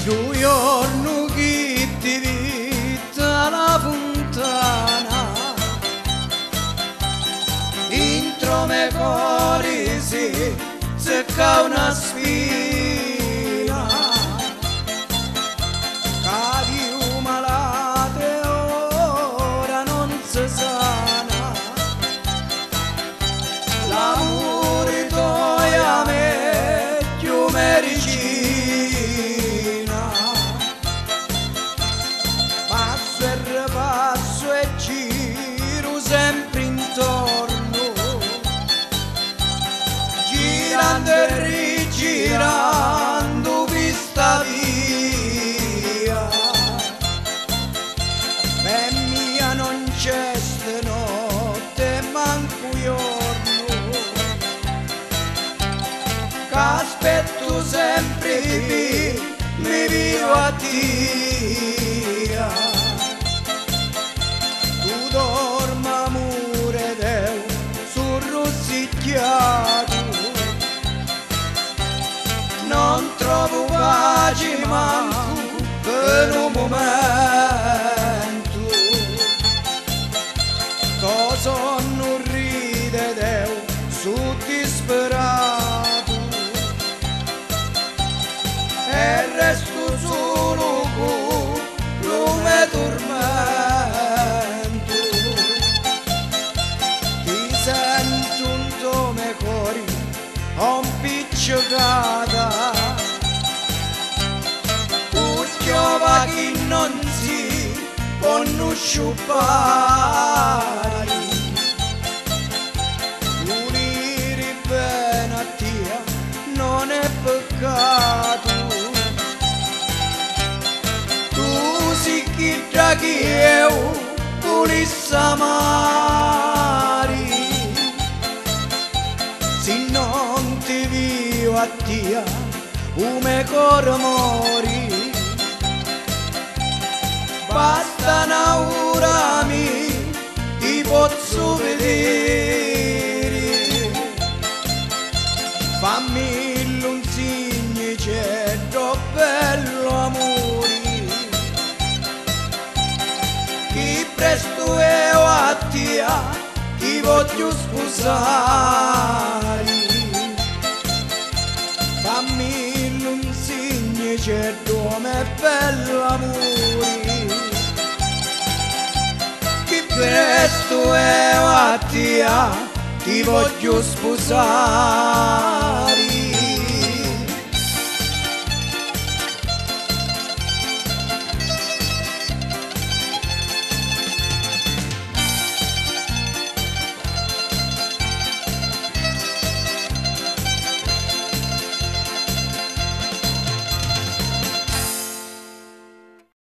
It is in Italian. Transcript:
Tu giorno che ti vita la fontana, intro me cori si secca una spina, cadi malate ora non si sana, l'amore tuo a me più medicina. Passo e giro sempre intorno, girando e rigirando questa via, per mia non c'è stanotte manco giorno, che aspetto sempre mi vivo a Dio. Dorma amore Deo sul rossicchiato, non trovo pace manco per un momento, to sonno ride Deo su disperato e resto solo con lume tormento. Sento un tome cori, ho un picciocata, ucchiova che non si conosce pari, unire bene a Dio non è peccato, tu si chita che io volessi amare. Se non ti vivo a Dio, come cor mori, basta un'ora mi ti posso vedere, fammi un segno c'è troppo bello amore, che presto io a Dio ti voglio sposare, fammi un segno c'è come bello amore, che presto io a Dio ti voglio sposare.